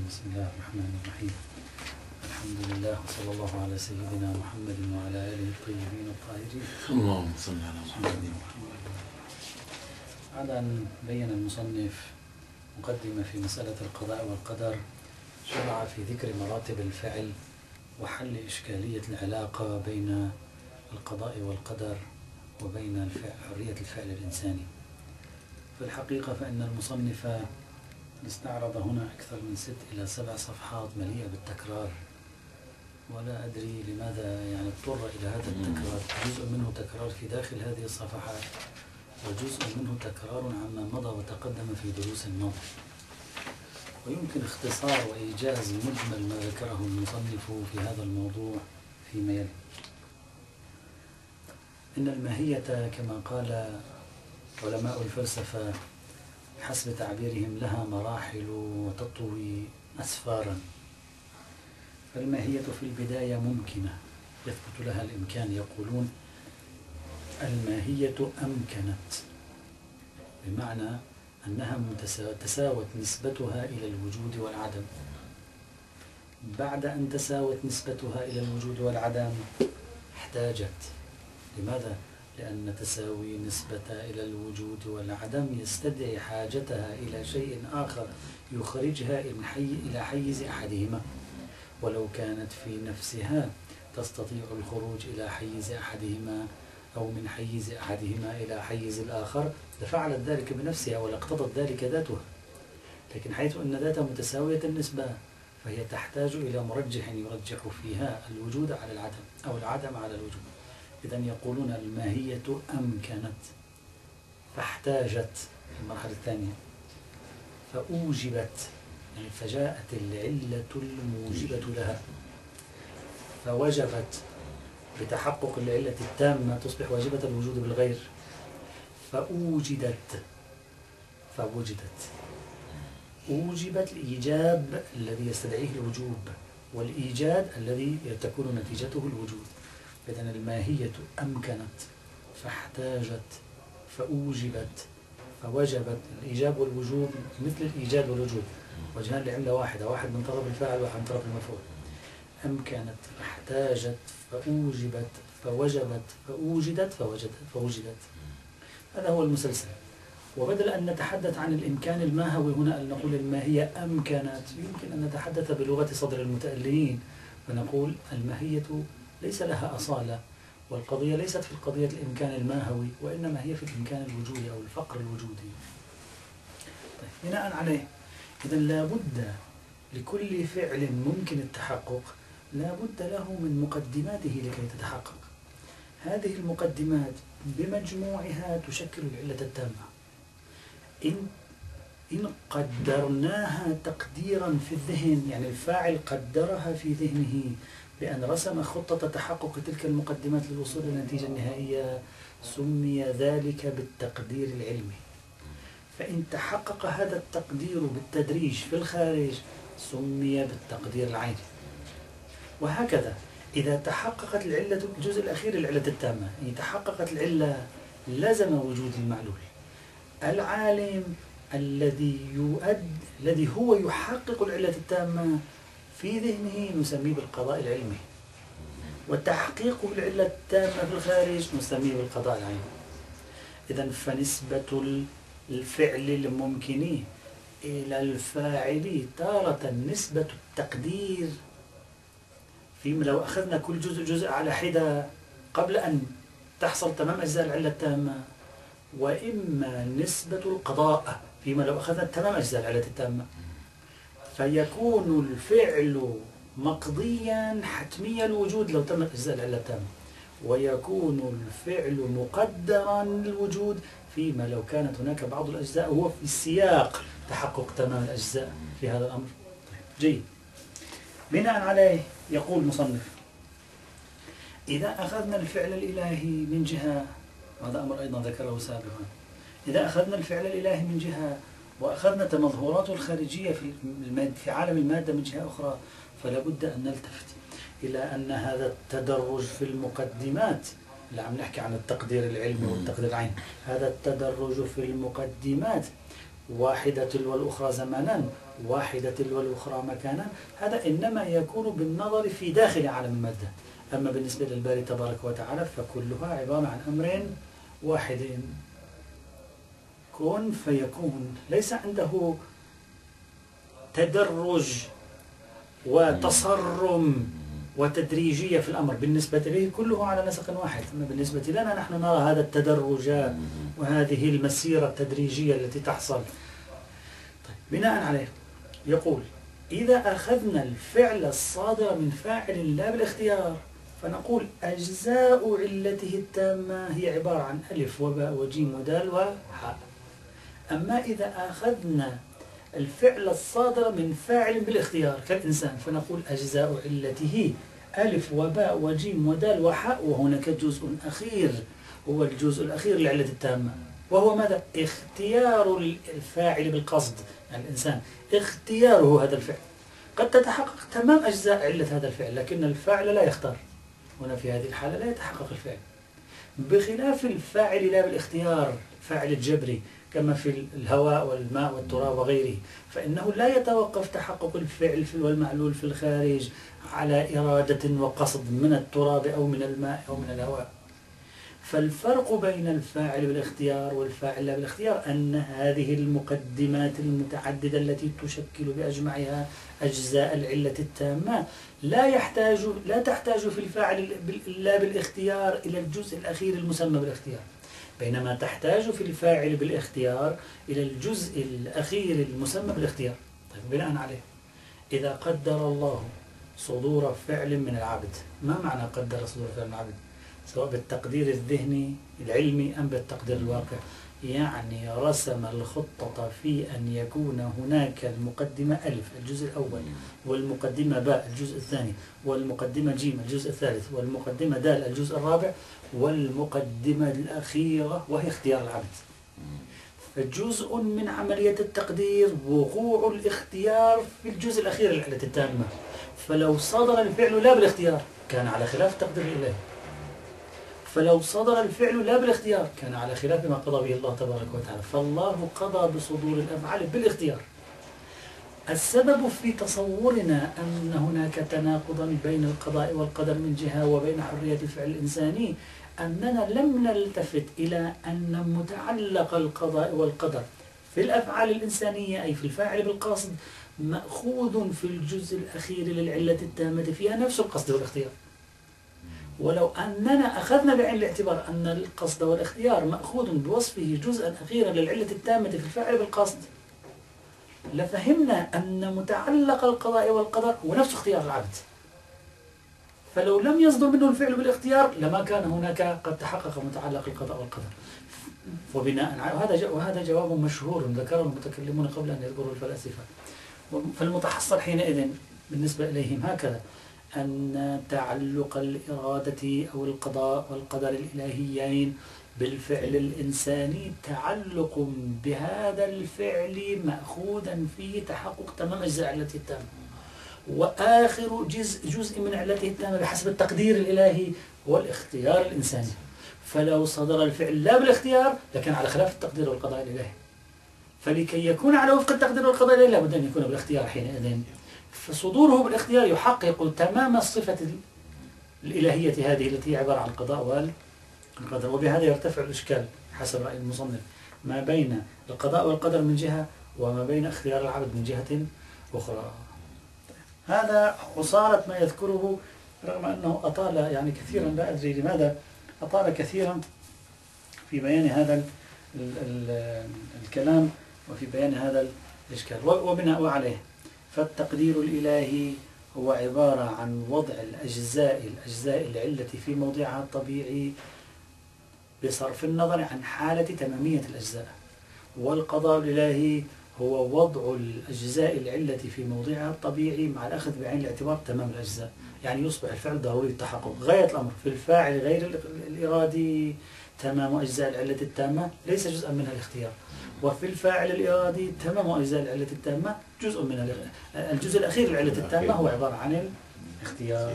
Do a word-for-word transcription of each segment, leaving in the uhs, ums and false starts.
بسم الله الرحمن الرحيم. الحمد لله وصلى الله على سيدنا محمد وعلى آله الطيبين الطاهرين. اللهم صل على محمد. بعد أن بين المصنف مقدمة في مسألة القضاء والقدر، شرع في ذكر مراتب الفعل وحل إشكالية العلاقة بين القضاء والقدر وبين حرية الفعل الإنساني. في الحقيقة فإن المصنف استعرض هنا أكثر من ست إلى سبع صفحات مليئة بالتكرار، ولا أدري لماذا يعني اضطر إلى هذا التكرار. جزء منه تكرار في داخل هذه الصفحات، وجزء منه تكرار عما مضى وتقدم في دروس الماضي. ويمكن اختصار وإيجاز مجمل ما ذكره المصنف في هذا الموضوع فيما يلي. إن الماهية كما قال علماء الفلسفة حسب تعبيرهم لها مراحل وتطوي أسفارا. فالماهية في البداية ممكنة يثبت لها الإمكان، يقولون الماهية أمكنت، بمعنى أنها تساوت نسبتها إلى الوجود والعدم. بعد أن تساوت نسبتها إلى الوجود والعدم احتاجت. لماذا؟ لأن تساوي نسبتها إلى الوجود والعدم يستدعي حاجتها إلى شيء آخر يخرجها إلى حيز أحدهما، ولو كانت في نفسها تستطيع الخروج إلى حيز أحدهما أو من حيز أحدهما إلى حيز الآخر لفعلت ذلك بنفسها ولاقتضت ذلك ذاتها. لكن حيث أن ذاتها متساوية النسبة فهي تحتاج إلى مرجح يرجح فيها الوجود على العدم أو العدم على الوجود. إذن يقولون الماهية أمكنت فاحتاجت المرحلة الثانية فأوجبت، يعني فجاءت العلة الموجبة لها فوجبت. بتحقق العلة التامة تصبح واجبة الوجود بالغير. فأوجدت فوجدت. أوجبت الإيجاب الذي يستدعيه الوجوب، والإيجاد الذي تكون نتيجته الوجود. إذن الماهية أمكنت فاحتاجت فأوجبت فوجبت. الإيجاب والوجوب مثل الإيجاد والوجوب، وجهان لعلة واحدة، واحد من طرف الفاعل وواحد من طرف المفعول. أمكنت فاحتاجت فأوجبت فوجبت فأوجدت فوجدت فوجدت. هذا هو المسلسل. وبدل أن نتحدث عن الإمكان الماهوي هنا أن نقول الماهية أمكنت، يمكن أن نتحدث بلغة صدر المتألين فنقول الماهية ليس لها أصالة، والقضية ليست في القضية الإمكان الماهوي، وإنما هي في الإمكان الوجودي أو الفقر الوجودي. طيب، بناء عليه إذا لابد لكل فعل ممكن التحقق لابد له من مقدماته لكي تتحقق. هذه المقدمات بمجموعها تشكل العلة التامة. إن إن قدرناها تقديرا في الذهن، يعني الفاعل قدرها في ذهنه بأن رسم خطة تحقق تلك المقدمات للوصول إلى النتيجة النهائية، سمي ذلك بالتقدير العلمي. فإن تحقق هذا التقدير بالتدريج في الخارج سمي بالتقدير العيني. وهكذا إذا تحققت العلة، الجزء الأخير العلة التامة، إذا تحققت العلة لزم وجود المعلول. العالم الذي يؤد الذي هو يحقق العلة التامة في ذهنه نسميه بالقضاء العلمي، وتحقيق العلة التامة في الخارج نسميه بالقضاء العيني. إذن فنسبة الفعل الممكن إلى الفاعل تارة نسبة التقدير، فيما لو أخذنا كل جزء جزء على حدة قبل أن تحصل تمام أجزاء العلة التامة، وإما نسبة القضاء فيما لو أخذنا تمام أجزاء العلة التامة، فيكون الفعل مقضيا حتمي الوجود لو تمت أجزاء العلة التامة، ويكون الفعل مقدرا للوجود فيما لو كانت هناك بعض الأجزاء وهو في سياق تحقق تمام الأجزاء في هذا الأمر. جيد. بناء عليه يقول مصنف إذا أخذنا الفعل الإلهي من جهة، هذا أمر أيضا ذكره سابقا، إذا أخذنا الفعل الإلهي من جهة وأخذنا تمظهراته الخارجية في في عالم المادة من جهة أخرى، فلا بد أن نلتفت إلى أن هذا التدرج في المقدمات، اللي عم نحكي عن التقدير العلمي والتقدير العيني، هذا التدرج في المقدمات واحدة تلو الأخرى زمانا واحدة تلو الأخرى مكانا، هذا إنما يكون بالنظر في داخل عالم المادة. أما بالنسبة للباري تبارك وتعالى فكلها عبارة عن أمر واحد، كن فيكون، ليس عنده تدرج وتصرم وتدريجية في الأمر، بالنسبة إليه كله على نسق واحد. أما بالنسبة لنا نحن نرى هذا التدرج وهذه المسيرة التدريجية التي تحصل. طيب بناء عليه يقول إذا أخذنا الفعل الصادر من فاعل لا بالاختيار فنقول أجزاء علته التامة هي عبارة عن ألف وباء وجيم ودال وحاء. أما إذا أخذنا الفعل الصادر من فاعل بالاختيار كالإنسان فنقول أجزاء علته ألف وباء وجيم ودال وحاء، وهناك جزء أخير هو الجزء الأخير للعلة التامة، وهو ماذا؟ اختيار الفاعل بالقصد، يعني الإنسان اختياره هذا الفعل. قد تتحقق تمام أجزاء علة هذا الفعل لكن الفاعل لا يختار، هنا في هذه الحالة لا يتحقق الفعل، بخلاف الفاعل لا بالاختيار فاعل الجبري كما في الهواء والماء والتراب وغيره، فإنه لا يتوقف تحقق الفعل والمعلول في الخارج على إرادة وقصد من التراب أو من الماء أو من الهواء. فالفرق بين الفاعل بالاختيار والفاعل لا بالاختيار أن هذه المقدمات المتعددة التي تشكل بأجمعها أجزاء العلة التامة لا يحتاج لا تحتاج في الفاعل لا بالاختيار إلى الجزء الأخير المسمى بالاختيار، بينما تحتاج في الفاعل بالاختيار إلى الجزء الأخير المسمى بالاختيار. طيب بناء عليه إذا قدر الله صدور فعل من العبد، ما معنى قدر صدور فعل من العبد؟ سواء بالتقدير الذهني العلمي أم بالتقدير الواقع، يعني رسم الخطة في أن يكون هناك المقدمة ألف الجزء الأول، والمقدمة باء الجزء الثاني، والمقدمة جيم الجزء الثالث، والمقدمة دال الجزء الرابع، والمقدمة الأخيرة وهي اختيار العبد. فجزء من عملية التقدير وقوع الاختيار في الجزء الأخير للعلة التامة، فلو صدر الفعل لا بالاختيار كان على خلاف التقدير الإلهي، فلو صدر الفعل لا بالاختيار كان على خلاف ما قضى به الله تبارك وتعالى. فالله قضى بصدور الأفعال بالاختيار. السبب في تصورنا أن هناك تناقضا بين القضاء والقدر من جهة وبين حرية الفعل الإنساني أننا لم نلتفت إلى أن متعلق القضاء والقدر في الأفعال الإنسانية أي في الفاعل بالقصد مأخوذ في الجزء الأخير للعلة التامة فيها نفس القصد والاختيار. ولو أننا أخذنا بعين الاعتبار أن القصد والاختيار مأخوذ بوصفه جزءا أخيرا للعلة التامة في الفاعل بالقصد لفهمنا أن متعلق القضاء والقدر هو نفس اختيار العبد، فلو لم يصدر منه الفعل بالاختيار لما كان هناك قد تحقق متعلق القضاء والقدر. وبناء على وهذا وهذا جواب مشهور ذكره المتكلمون قبل أن يذكروا الفلاسفة. فالمتحصل حينئذ بالنسبة إليهم هكذا أن تعلق الإرادة أو القضاء والقدر الإلهيين بالفعل الإنساني تعلق بهذا الفعل مأخوذا فيه تحقق تمام أجزاء علته التامة، وآخر جزء جزء من علته التامة بحسب التقدير الإلهي هو الاختيار الإنساني. فلو صدر الفعل لا بالاختيار لكن على خلاف التقدير والقضاء الإلهي، فلكي يكون على وفق التقدير والقضاء الإلهي لابد أن يكون بالاختيار حينئذ. فصدوره بالاختيار يحقق تمام الصفة الإلهية هذه التي هي عبارة عن القضاء والقدر. وبهذا يرتفع الإشكال حسب رأي المصنف ما بين القضاء والقدر من جهة وما بين اختيار العبد من جهة أخرى. هذا عصارة ما يذكره، رغم أنه أطال يعني كثيرا، لا أدري لماذا أطال كثيرا في بيان هذا ال ال الكلام وفي بيان هذا الإشكال. وبناء عليه فالتقدير الإلهي هو عبارة عن وضع الأجزاء الأجزاء العلة في موضعها الطبيعي بصرف النظر عن حالة تمامية الأجزاء، والقضاء الإلهي هو وضع الأجزاء العلة في موضعها الطبيعي مع الأخذ بعين الاعتبار تمام الأجزاء. يعني يصبح الفعل ضروري التحقق غاية الأمر في الفاعل غير الإرادي تمام أجزاء العلة التامة ليس جزءا منها الاختيار، وفي الفاعل الإرادي تمام أجزاء العلة التامة جزء منها. الجزء الأخير للعلة التامة هو عبارة عن الاختيار.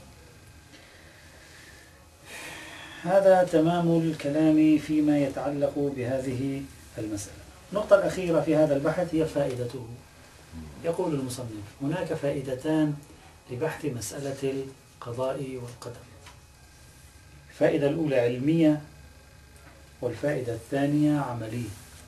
هذا تمام الكلام فيما يتعلق بهذه المسألة. النقطة الأخيرة في هذا البحث هي فائدته. يقول المصنف: هناك فائدتان لبحث مسألة القضاء والقدر. الفائدة الأولى علمية، والفائدة الثانية عملية.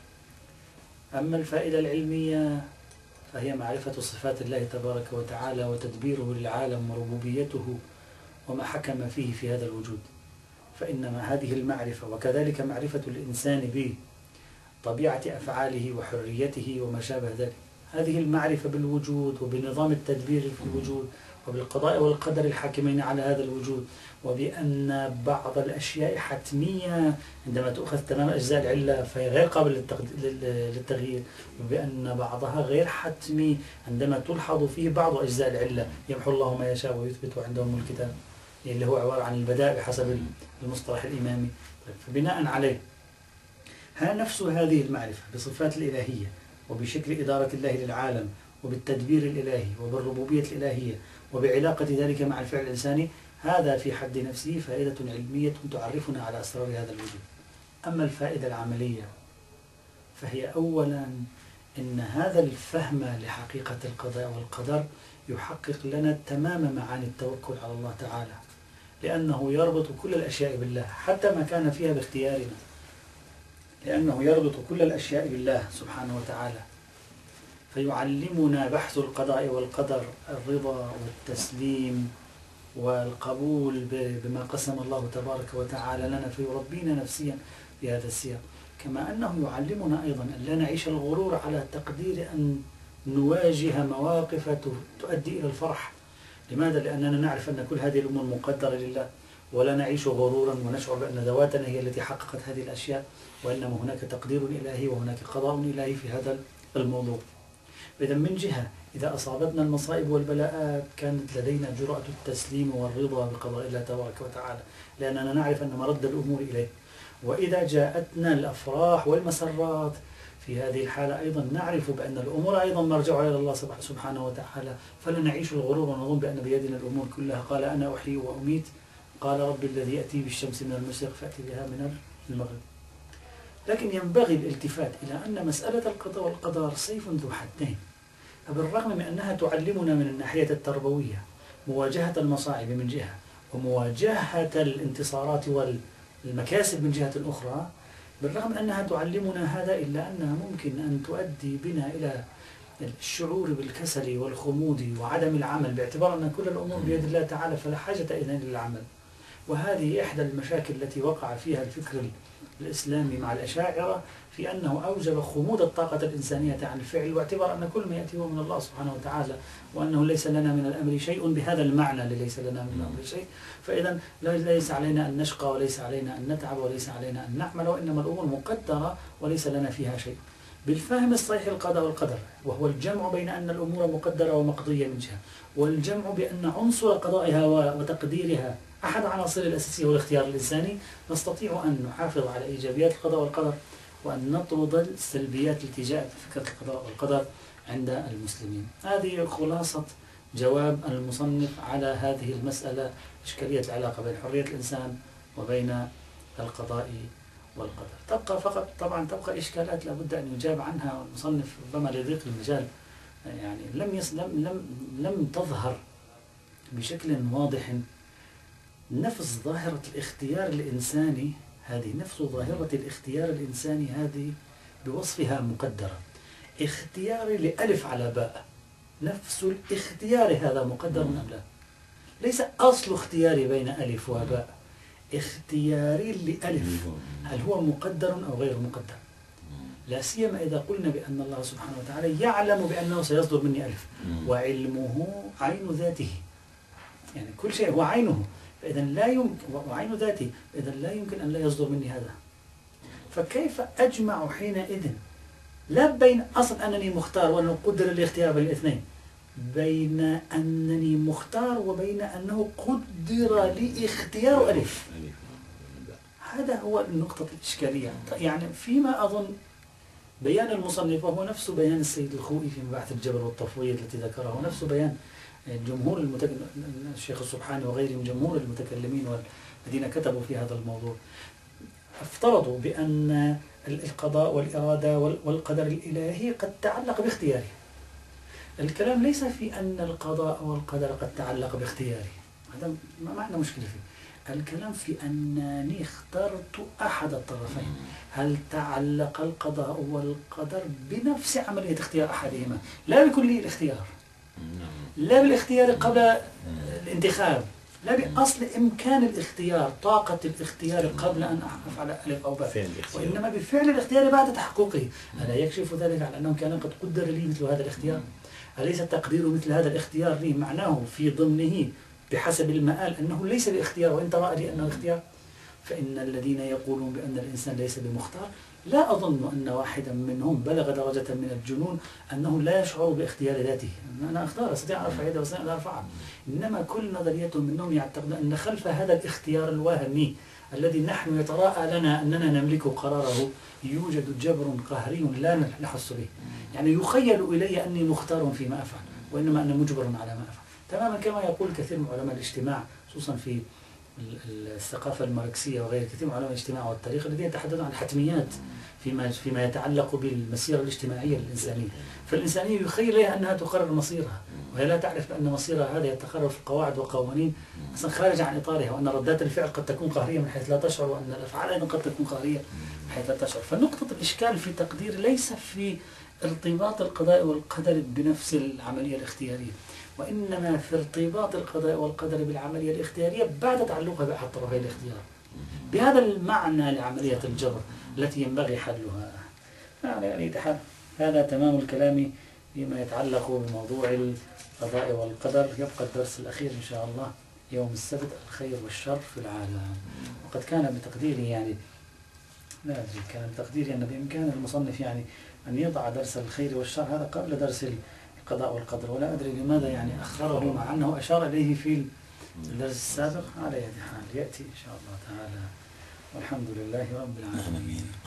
أما الفائدة العلمية فهي معرفة صفات الله تبارك وتعالى وتدبيره للعالم وربوبيته وما حكم فيه في هذا الوجود. فإنما هذه المعرفة وكذلك معرفة الإنسان بطبيعة أفعاله وحريته وما شابه ذلك، هذه المعرفة بالوجود وبنظام التدبير في الوجود وبالقضاء والقدر الحاكمين على هذا الوجود، وبأن بعض الأشياء حتمية عندما تؤخذ تمام أجزاء العلة فهي غير قابلة للتغيير، وبأن بعضها غير حتمي عندما تلحظ فيه بعض أجزاء العلة، يمحو الله ما يشاء ويثبت وعندهم الكتاب، اللي هو عبارة عن البداء بحسب المصطلح الإمامي. فبناء عليه ها نفس هذه المعرفة بصفات الإلهية وبشكل إدارة الله للعالم وبالتدبير الإلهي وبالربوبية الإلهية وبعلاقة ذلك مع الفعل الإنساني، هذا في حد نفسه فائدة علمية تعرفنا على أسرار هذا الوجود. أما الفائدة العملية فهي أولا إن هذا الفهم لحقيقة القضاء والقدر يحقق لنا تمام معاني التوكل على الله تعالى، لأنه يربط كل الأشياء بالله حتى ما كان فيها باختيارنا، لأنه يربط كل الأشياء بالله سبحانه وتعالى، فيعلمنا بحث القضاء والقدر الرضا والتسليم والقبول بما قسم الله تبارك وتعالى لنا، فيربينا نفسيا في هذا السياق. كما أنه يعلمنا أيضا أن لا نعيش الغرور على تقدير أن نواجه مواقف تؤدي إلى الفرح. لماذا؟ لأننا نعرف أن كل هذه الأمور مقدرة لله، ولا نعيش غرورا ونشعر بأن ذواتنا هي التي حققت هذه الأشياء، وإنما هناك تقدير إلهي وهناك قضاء إلهي في هذا الموضوع. إذا من جهة إذا أصابتنا المصائب والبلاءات كانت لدينا جرأة التسليم والرضا بقضاء الله تبارك وتعالى، لأننا نعرف أن مرد الأمور إليه. وإذا جاءتنا الأفراح والمسرات في هذه الحالة أيضا نعرف بأن الأمور أيضا مرجعها إلى الله سبحانه وتعالى، فلا نعيش الغرور ونظن بأن بيدنا الأمور كلها. قال: أنا أحيي وأميت، قال: رب الذي يأتي بالشمس من المشرق فأتي بها من المغرب. لكن ينبغي الالتفات إلى أن مسألة القضاء والقدر سيف ذو حدين، فبالرغم من أنها تعلمنا من الناحية التربوية مواجهة المصاعب من جهة ومواجهة الانتصارات والمكاسب من جهة أخرى، بالرغم من أنها تعلمنا هذا إلا أنها ممكن أن تؤدي بنا إلى الشعور بالكسل والخمود وعدم العمل، باعتبار أن كل الأمور بيد الله تعالى فلا حاجة إذن للعمل. وهذه إحدى المشاكل التي وقع فيها الفكر الإسلامي مع الأشاعرة، في أنه أوجب خمود الطاقة الإنسانية عن الفعل، واعتبار أن كل ما يأتي هو من الله سبحانه وتعالى، وأنه ليس لنا من الأمر شيء بهذا المعنى اللي ليس لنا من الأمر شيء. فإذا ليس علينا أن نشقى وليس علينا أن نتعب وليس علينا أن نعمل، وإنما الأمور مقدرة وليس لنا فيها شيء. بالفهم الصحيح القضاء والقدر، وهو الجمع بين أن الأمور مقدرة ومقضية من جهة، والجمع بأن عنصر قضائها وتقديرها أحد عناصر الأساسية والاختيار الإنساني، نستطيع أن نحافظ على إيجابيات القضاء والقدر وأن نطرد السلبيات التي جاءت في فكرة القضاء والقدر عند المسلمين. هذه خلاصة جواب المصنف على هذه المسألة، إشكالية العلاقة بين حرية الإنسان وبين القضاء والقدر. تبقى فقط طبعا تبقى إشكالات لابد أن يجاب عنها، والمصنف ربما لضيق المجال يعني لم يس لم لم لم تظهر بشكل واضح نفس ظاهرة الاختيار الإنساني. هذه نفس ظاهرة الاختيار الإنساني هذه بوصفها مقدرة. اختياري لألف على باء، نفس الاختيار هذا مقدر أم لا؟ ليس أصل اختياري بين ألف وباء، اختياري لألف هل هو مقدر أو غير مقدر؟ لا سيما إذا قلنا بأن الله سبحانه وتعالى يعلم بأنه سيصدر مني ألف، وعلمه عين ذاته، يعني كل شيء هو عينه، فإذا لا يمكن، وعين ذاته، فإذا لا يمكن أن لا يصدر مني هذا. فكيف أجمع حينئذ لا بين أصل أنني مختار وأنه قدر الاختيار بين الاثنين، بين أنني مختار وبين أنه قدر لي اختيار ألف؟ هذا هو نقطة الإشكالية. يعني فيما أظن بيان المصنف وهو نفس بيان السيد الخوئي في مباحث الجبر والتفويض التي ذكرها، ونفس بيان جمهور المتكلم الشيخ السبحاني وغيرهم من جمهور المتكلمين والذين كتبوا في هذا الموضوع، افترضوا بأن القضاء والإرادة والقدر الإلهي قد تعلق باختياره. الكلام ليس في أن القضاء والقدر قد تعلق باختياري، هذا ما معنى مشكلة فيه. الكلام في أنني اخترت أحد الطرفين. هل تعلق القضاء والقدر بنفس عملية اختيار أحدهما، لا بكلية الاختيار، لا بالاختيار قبل الانتخاب، لا بأصل إمكان الاختيار، طاقة الاختيار قبل أن أفعل ألف أو باء، وإنما بفعل الاختيار بعد تحققه. ألا يكشف ذلك على أنه كان قد قدر لي مثل هذا الاختيار؟ أليس تقدير مثل هذا الاختيار لي معناه في ضمنه بحسب المآل أنه ليس باختيار وإن طرأ لي أنه اختيار؟ فإن الذين يقولون بأن الإنسان ليس بمختار لا أظن أن واحدا منهم بلغ درجة من الجنون أنه لا يشعر باختيار ذاته. أنا أختار، أستطيع أن أرفع يدي وأستطيع أن أرفعها، إنما كل نظريتهم منهم يعتقدون أن خلف هذا الاختيار الوهمي الذي نحن يتراءى لنا أننا نملك قراره يوجد جبر قهري لا نحس به. يعني يخيل إلي أني مختار فيما أفعل، وإنما أنا مجبر على ما أفعل، تماما كما يقول كثير من علماء الاجتماع، خصوصا في الثقافة الماركسية وغير كثير من علماء الاجتماع والتاريخ الذين يتحدثون عن الحتميات فيما فيما يتعلق بالمسيرة الاجتماعية للإنسانية. فالإنسانية يخيل لها أنها تقرر مصيرها، وهي لا تعرف أن مصيرها هذا يتقرر في قواعد وقوانين أصلا خارجة عن إطارها، وأن ردات الفعل قد تكون قهرية من حيث لا تشعر، وأن الأفعال أيضا قد تكون قهرية من حيث لا تشعر. فنقطة الإشكال في تقدير ليس في ارتباط القضاء والقدر بنفس العملية الاختيارية، وإنما في ارتباط القضاء والقدر بالعملية الاختيارية بعد تعلقها بأحد طرفي الاختيار. بهذا المعنى لعملية الجبر التي ينبغي حلها. يعني هذا تمام الكلام فيما يتعلق بموضوع القضاء والقدر. يبقى الدرس الأخير إن شاء الله يوم السبت، الخير والشر في العالم. وقد كان بتقديري يعني لا أدري كان بتقديري أن بإمكان المصنف يعني أن يضع درس الخير والشر هذا قبل درس القضاء والقدر، ولا أدري لماذا يعني أخره، مع أنه أشار إليه في الدرس السابق. على يد حال يأتي إن شاء الله تعالى، والحمد لله رب العالمين.